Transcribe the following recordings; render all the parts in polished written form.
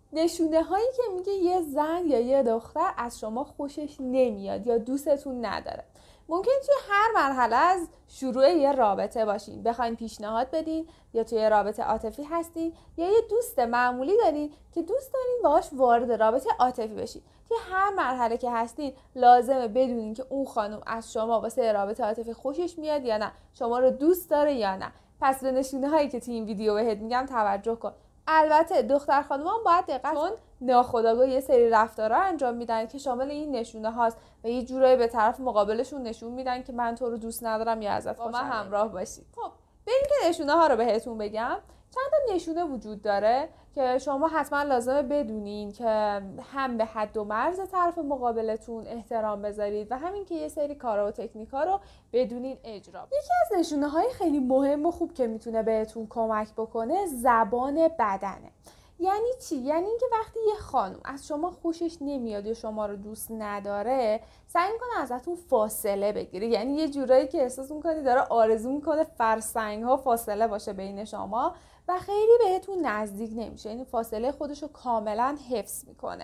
نشونه هایی که میگه یه زن یا یه دختر از شما خوشش نمیاد یا دوستتون نداره. ممکن توی هر مرحله از شروع یه رابطه باشین، بخواین پیشنهاد بدین، یا توی رابطه عاطفی هستین یا یه دوست معمولی دارین که دوست دارین باهاش وارد رابطه عاطفی بشین. توی هر مرحله که هستین لازمه بدونین که اون خانم از شما واسه رابطه عاطفی خوشش میاد یا نه، شما رو دوست داره یا نه. پس به نشونه هایی که توی این ویدیو بهت میگم توجه کن. البته دختر خانومان باید دقت کن، ناخودآگاه یه سری رفتارا انجام میدن که شامل این نشونه هاست و یه جورایی به طرف مقابلشون نشون میدن که من تو رو دوست ندارم یا ازت خوشم نمیاد. همراه باشید. خب بریم که نشونه ها رو بهتون بگم. چند تا نشونه وجود داره که شما حتما لازمه بدونین که هم به حد و مرز طرف مقابلتون احترام بذارید و همین که یه سری کارا و تکنیکا رو بدونین اجرا. یکی از نشونه های خیلی مهم و خوب که میتونه بهتون کمک بکنه زبان بدنه. یعنی چی؟ یعنی اینکه وقتی یه خانم از شما خوشش نمیاد یا شما رو دوست نداره، سعی میکنه ازتون فاصله بگیره. یعنی یه جورایی که احساس میکنی داره آرزو میکنه فرسنگ ها فاصله باشه بین شما و خیلی بهتون نزدیک نمیشه. یعنی فاصله خودشو کاملا حفظ میکنه.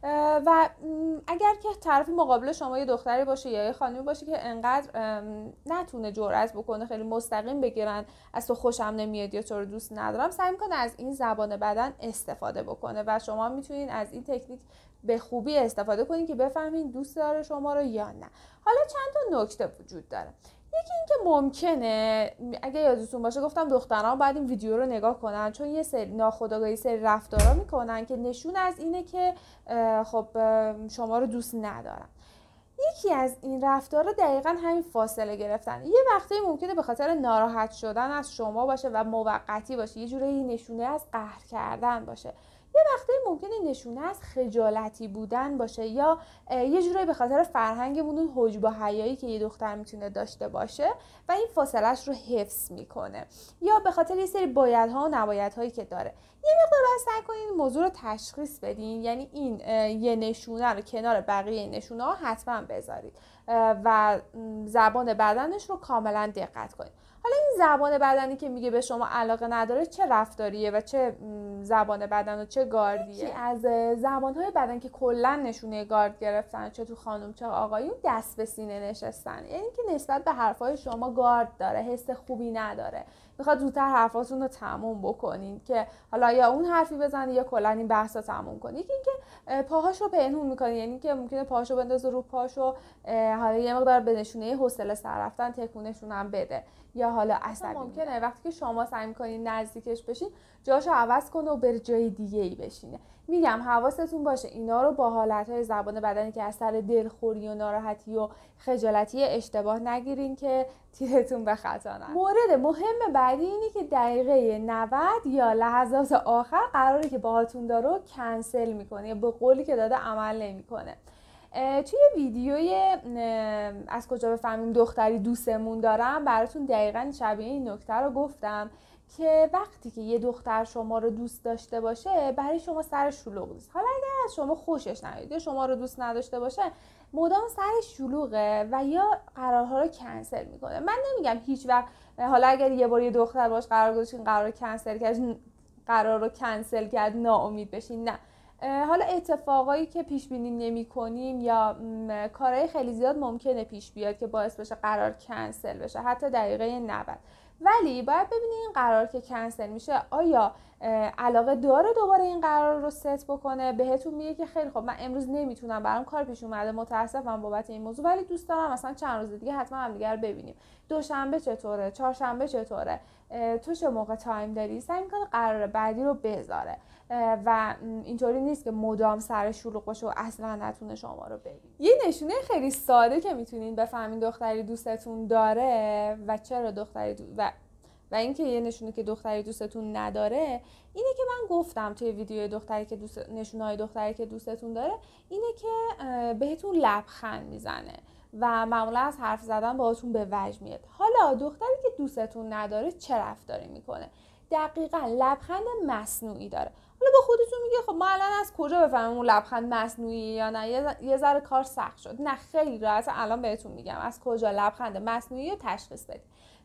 و اگر که طرف مقابل شما یه دختری باشه یا یه خانمی باشه که انقدر نتونه جرأت بکنه خیلی مستقیم بگیرن از تو خوشم نمیاد یا تو رو دوست ندارم، سعی میکنه از این زبان بدن استفاده بکنه و شما میتونین از این تکنیک به خوبی استفاده کنین که بفهمین دوست داره شما رو یا نه. حالا چند تا نکته وجود داره. یکی این که ممکنه، اگه یادتون باشه گفتم دختران باید این ویدیو رو نگاه کنن چون یه سری ناخودآگاه سری رفتارا میکنن که نشون از اینه که خب شما رو دوست ندارن. یکی از این رفتارا دقیقاً همین فاصله گرفتن. یه وقتی ممکنه به خاطر ناراحت شدن از شما باشه و موقتی باشه، یه جوری نشونه از قهر کردن باشه. یه وقتی ممکنه نشونه از خجالتی بودن باشه یا یه جوری به خاطر فرهنگمون اون حجب و حیایی که یه دختر میتونه داشته باشه و این فاصلهش رو حفظ میکنه، یا به خاطر یه سری بایدها و نبایدهایی که داره. یه مقدار باید سعی کنین این موضوع رو تشخیص بدین. یعنی این یه نشونه رو کنار بقیه نشونه ها حتما بذارید و زبان بدنش رو کاملا دقت کنید. حالا این زبان بدنی که میگه به شما علاقه نداره چه رفتاریه و چه زبان بدن و چه گاردیه؟ از زبانهای بدن که کلا نشونه گارد گرفتن، چه تو خانم چه آقایون، دست به سینه نشستن. یعنی که نسبت به حرفای شما گارد داره، حس خوبی نداره، میخواد زودتر حرفاتون رو تموم بکنین که حالا یا اون حرفی بزنه یا کلا این بحث رو تموم کنه. یکی اینکه پاهاشو پنهون میکنه، یعنی که ممکنه پاهاشو بندازه رو پاشو، حالا یه مقدار به نشونه حوصله سر رفتن تکونشون هم بده، یا حالا عصبی ممکنه وقتی که شما سعی می‌کنین نزدیکش بشین جاشو عوض کنه و بره جای دیگه‌ای بشینه. میگم حواستون باشه اینا رو با حالت‌های زبان بدنی که از سر دلخوری و ناراحتی و خجالتی اشتباه نگیرین که تیرتون به خطا نره. مورد مهم بعدی اینه که دقیقه 90 یا لحظات آخر قراره که باهاتون داره کنسل میکنه یا به قولی که داده عمل نمیکنه. توی ویدیوی از کجا بفهمیم دختری دوستمون دارم براتون دقیقاً شبیه این نکته رو گفتم که وقتی که یه دختر شما رو دوست داشته باشه برای شما سر شلوغ نیست. حالا اگر از شما خوشش نیاد یا شما رو دوست نداشته باشه مدام سر شلوغه و یا قرارها رو کنسل میکنه. من نمیگم هیچ وقت حالا اگر یه بار یه دختر باش قرار گذاشتین قرار رو کنسل کرد ناامید بشین، نه. حالا اتفاقایی که پیش بینی نمی‌کنیم یا کارهای خیلی زیاد ممکنه پیش بیاد که باعث بشه قرار کنسل بشه، حتی دقیقه 90. ولی باید ببینید این قرار که کنسل میشه آیا علاقه داره دوباره این قرار رو ست بکنه. بهتون میگه که خیلی خب من امروز نمیتونم، برام کار پیش اومده، متاسفم بابت این موضوع، ولی دوست دارم مثلا چند روز دیگه حتما همدیگه رو ببینیم. دوشنبه چطوره؟ چهارشنبه چطوره؟ تو چه موقع تایم داری؟ سعی میکنه قرار بعدی رو بذاره و اینطوری نیست که مدام سر شلوغ باشه و اصلا نتونه شما رو ببینه. یه نشونه خیلی ساده که میتونین بفهمین دختری دوستتون داره و چرا دختری و اینکه یه نشونه که دختری دوستتون نداره اینه که من گفتم توی ویدیو دختری که نشونه‌های دختری که دوستتون داره اینه که بهتون لبخند میزنه و معمولا از حرف زدن باهاتون به وجد میاد. حالا دختری که دوستتون نداره چه رفتاری میکنه؟ دقیقاً لبخند مصنوعی داره. حالا با خودتون میگه خب ما الان از کجا بفهمیم اون لبخند مصنوعی یا نه؟ یه ذره کار سخت شد. نه خیلی راحت الان بهتون میگم از کجا لبخند مصنوعی رو تشخیص بدید.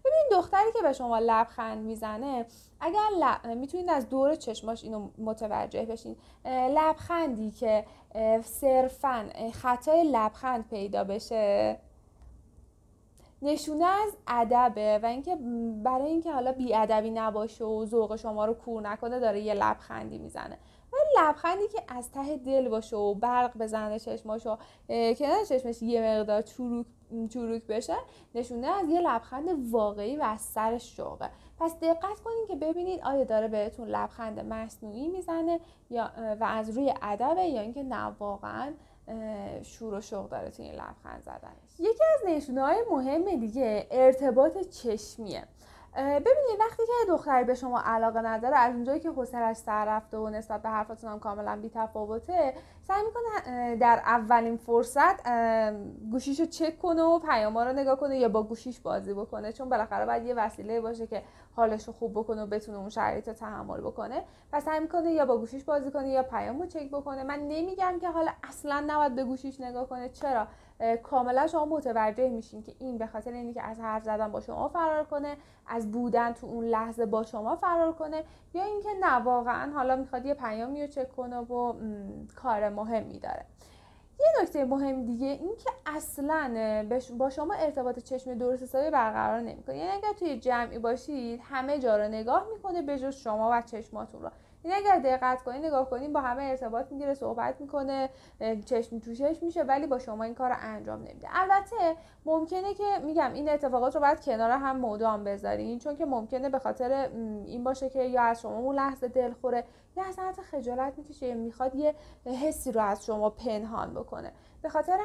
ببین دختری که به شما لبخند میزنه، اگر میتونید از دور چشماش اینو متوجه بشین، لبخندی که صرفاً خطای لبخند پیدا بشه نشونه از ادبه و اینکه برای اینکه حالا بی‌ادبی نباشه و ذوق شما رو کور نکنه داره یه لبخندی میزنه. ولی لبخندی که از ته دل باشه و برق بزنه چشماشو، کنار چشمش یه مقدار چروک بشه، نشونه از یه لبخند واقعی و از سر شوقه. پس دقت کنین که ببینید آیا داره بهتون لبخند مصنوعی میزنه یا و از روی ادبه، یا اینکه نه واقعا شور و شوق داره تو این لبخند زدنش. یکی از نشونه‌های مهم دیگه ارتباط چشمیه. ببینید وقتی که دختری به شما علاقه نداره، از اونجایی که حوصله‌اش سر رفته و نسبت به حرفاتون هم کاملا بی‌تفاوته، سعی میکنه در اولین فرصت گوشیشو چک کنه و پیاما رو نگاه کنه یا با گوشیش بازی بکنه، چون بالاخره باید یه وسیله باشه که حالشو خوب بکنه و بتونه اون شرایط رو تحمل بکنه. پس سعی میکنه یا با گوشیش بازی کنه یا پیامو چک بکنه. من نمیگم که حالا اصلا نباید به گوشیش نگاه کنه، چرا؟ کاملا شما متوجه میشین که این به خاطر اینه که از حرف زدن با شما فرار کنه، از بودن تو اون لحظه با شما فرار کنه، یا اینکه نه واقعا حالا میخواد یه پیامی رو چک کنه و کار مهمی داره. یه نکته مهم دیگه این که اصلا با شما ارتباط چشمی درست حسابی برقرار نمیکنه. یعنی اگر توی جمعی باشید همه جا رو نگاه میکنه به جز شما و چشماتون رو. این اگر دقت کنین نگاه کنین با همه ارتباط میگیره، صحبت میکنه، چشم تو چشم میشه، ولی با شما این کار رو انجام نمیده. البته ممکنه که میگم این اتفاقات رو باید کنار هم مدام بذارین، چون که ممکنه به خاطر این باشه که یا از شما اون لحظه دلخوره یا اصلا خجالت میکشه یا میخواد یه حسی رو از شما پنهان بکنه. به خاطر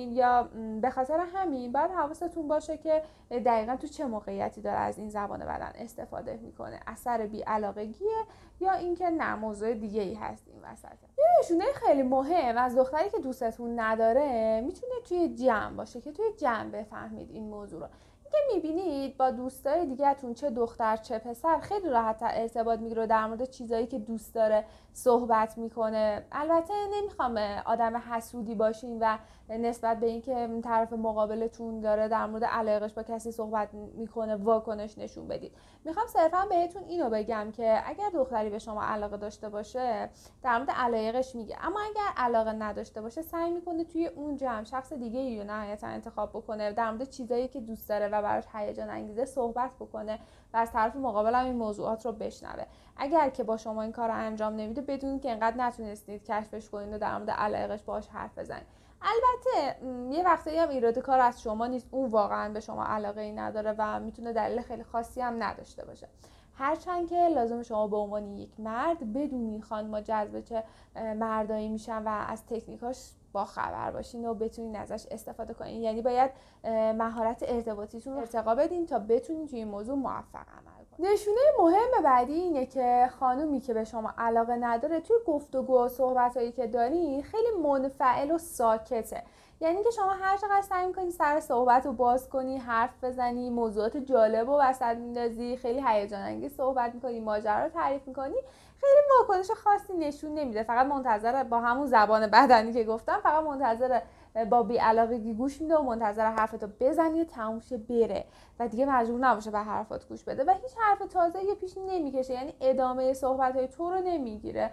همین باید حواستون باشه که دقیقاً تو چه موقعیتی داره از این زبان بدن استفاده میکنه. اثر بی‌علاقگیه یا اینکه نه موضوع دیگه ای هست این وسط. یه نشونه خیلی مهم از دختری که دوستتون نداره میتونه توی جمع باشه که توی جمع بفهمید این موضوع رو. که میبینید با دوستای دیگه‌تون چه دختر چه پسر خیلی راحت‌تر ارتباط میگیره، در مورد چیزایی که دوست داره صحبت میکنه. البته نمیخوام آدم حسودی باشین و نسبت به اینکه طرف مقابلتون داره در مورد علایقش با کسی صحبت میکنه واکنش نشون بدید. میخوام صرفا بهتون اینو بگم که اگر دختری به شما علاقه داشته باشه در مورد علایقش میگه، اما اگر علاقه نداشته باشه سعی میکنه توی اون جمع شخص دیگه رو نهایتا انتخاب بکنه، در مورد چیزایی که دوست داره و براش هیجان انگیزه صحبت بکنه و از طرف مقابل هم این موضوعات رو بشنوه. اگر که با شما این کار رو انجام نمیده بدون که انقدر نتونستید کشفش کنید و در مورد علایقش باهاش حرف بزنید. البته یه وقتایی هم ایراد کار از شما نیست، اون واقعا به شما علاقه ای نداره و میتونه دلیل خیلی خاصی هم نداشته باشه. هرچند که لازم شما به عنوان یک مرد بدونین خانم‌ها جذب چه مردایی میشن و از تکنیکاش با خبر باشین و بتونین ازش استفاده کنین. یعنی باید مهارت ارتباطیتون رو ارتقا بدین تا بتونین توی این موضوع موفق عمل کنین. نشونه مهم بعدی اینه که خانومی که به شما علاقه نداره توی گفتگو و صحبتایی که دارین خیلی منفعل و ساکته. یعنی که شما هر چقدر سعی می‌کنی سر صحبت رو باز کنی، حرف بزنی، موضوعات جالب رو وسط میندازی، خیلی هیجان انگیز صحبت می‌کنی، ماجرا رو تعریف می‌کنی، خیلی واکنش خاصی نشون نمیده. فقط منتظر با همون زبان بدنی که گفتم، فقط منتظر با بی‌علاقگی گوش میده و منتظر حرفتو بزنی و تموم شه بره و دیگه مجبور نباشه به حرفات گوش بده و هیچ حرف تازه‌ای پیش نمیکشه. یعنی ادامه صحبت‌های تو رو نمیگیره.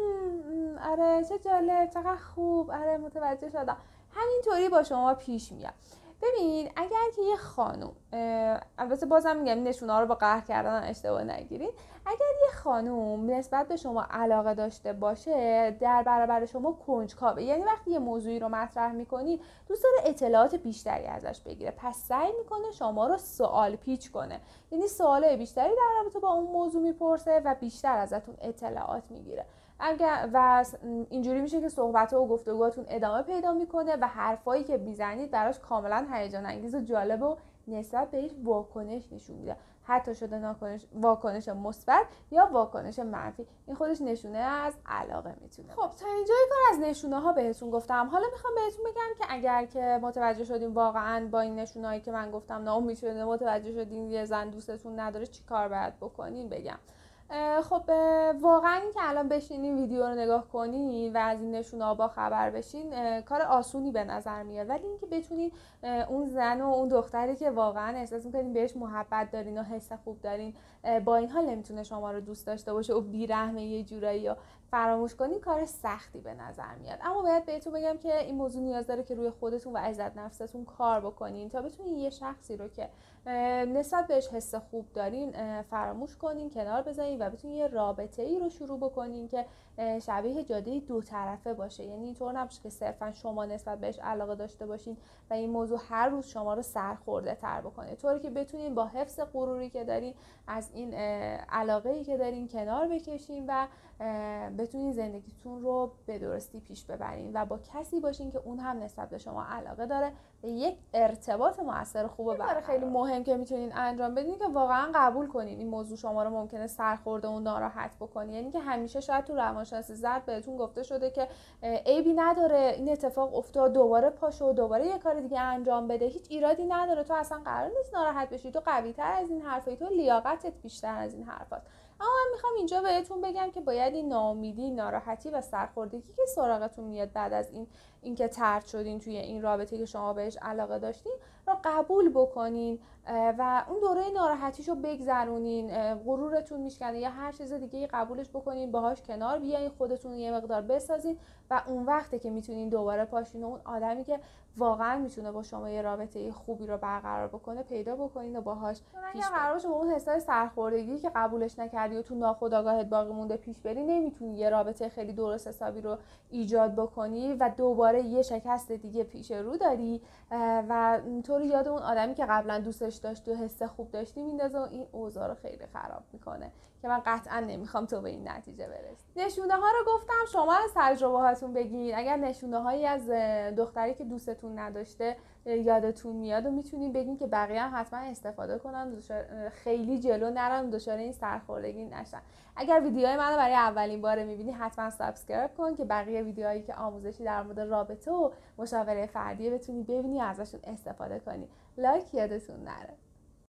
آره چه جالب، چقدر خوب، آره متوجه شدم. همینطوری با شما پیش میاد. ببین اگر که یه خانم، البته بازم میگم نشونه‌ها رو با قهر کردن اشتباه نگیرید، اگر یه خانم نسبت به شما علاقه داشته باشه در برابر شما کنجکاوه، یعنی وقتی یه موضوعی رو مطرح میکنید دوست داره اطلاعات بیشتری ازش بگیره، پس سعی میکنه شما رو سوال پیچ کنه، یعنی سوالای بیشتری در رابطه با اون موضوع میپرسه و بیشتر ازتون اطلاعات میگیره. و اینجوری میشه که صحبت‌ها و گفتگوهاتون ادامه پیدا میکنه و حرفایی که میزنید براش کاملا هیجان انگیز و جالب و نسبت بهش واکنش نشون میده، حتی شده واکنش مثبت یا واکنش منفی. این خودش نشونه از علاقه میتونه. خب تا اینجای کار از نشونه ها بهتون گفتم. حالا میخوام بهتون بگم که اگر که متوجه شدین واقعا با این نشونهایی که من گفتم ناامید شدین، متوجه شدین یه زن دوستتون نداره، چی کار باید بکنین بگم. خب واقعا این که الان بشینین ویدیو رو نگاه کنین و از این نشونه‌ها با خبر بشین کار آسونی به نظر میاد، ولی اینکه بتونین اون زن و اون دختری که واقعا احساس میکنین بهش محبت دارین و حس خوب دارین با این حال نمیتونه شما رو دوست داشته باشه و بیرحمه یه جورایی یا فراموش کنین، کار سختی به نظر میاد. اما باید بهتون بگم که این موضوع نیاز داره که روی خودتون و عزت نفستون کار بکنین تا بتونین یه شخصی رو که نسبت بهش حس خوب دارین فراموش کنین، کنار بذارین و بتونین یه رابطه ای رو شروع بکنین که شبیه جاده دو طرفه باشه. یعنی اینطور نباشه که صرفا شما نسبت بهش علاقه داشته باشین و این موضوع هر روز شما رو سرخورده تر بکنه، طوری که بتونین با حفظ غروری که دارین از این علاقه ای که دارین کنار بکشین و بتونین زندگیتون رو به درستی پیش ببرین و با کسی باشین که اون هم نسبت به شما علاقه داره و یک ارتباط مؤثر خوب برقرار. خیلی مهم که میتونین انجام بدین که واقعا قبول کنین این موضوع شما رو ممکنه سرخورده و ناراحت بکنه. یعنی که همیشه شاید تو روانشناسی زرد بهتون گفته شده که عیبی نداره این اتفاق افتاد، دوباره پاشو دوباره یه کار دیگه انجام بده، هیچ ایرادی نداره، تو اصلا قرار نیست ناراحت بشی، تو قوی‌تر از این حرفی، تو لیاقتت بیشتر از این حرفاست. اما من میخوام اینجا بهتون بگم که باید این ناامیدی، ناراحتی و سرخوردگی که سراغتون میاد بعد از اینکه طرد شدین توی این رابطه که شما بهش علاقه داشتین رو قبول بکنین و اون دوره ناراحتیشو بگذرونین، غرورتون میشکنه یا هر چیز دیگه قبولش بکنین، باهاش کنار بیاین، خودتون یه مقدار بسازین و اون وقته که میتونین دوباره پاشین و اون آدمی که واقعا میتونه با شما یه رابطه خوبی رو برقرار بکنه پیدا بکنین و باهاش پیش برین. قرار باشه با اون حسای سرخوردگی که قبولش نکردی و تو ناخودآگاهت باقی مونده پیش بری، نمیتونی یه رابطه خیلی درست حسابی رو ایجاد بکنی و دوباره یه شکست دیگه پیش رو داری و اینطوری یاد اون آدمی که قبلا دوستش داشتی و حس خوب داشتی میندازه و این اوضاع رو خیلی خراب میکنه که من قطعا نمیخوام تو به این نتیجه برسی. نشونه ها رو گفتم، شما از تجربه هاتون بگین. اگر نشونه هایی از دختری که دوستتون نداشته یادتون میاد و میتونین بگین که بقیه هم حتما استفاده کنن، خیلی جلو نرن، دچار این سرخوردگی نشن. اگر ویدیوهای منو برای اولین بار میبینی حتما سابسکرایب کن که بقیه ویدیوهایی که آموزشی در مورد رابطه و مشاوره فردی بتونی ببینی و ازشون استفاده کنی. لایک یادتون نره.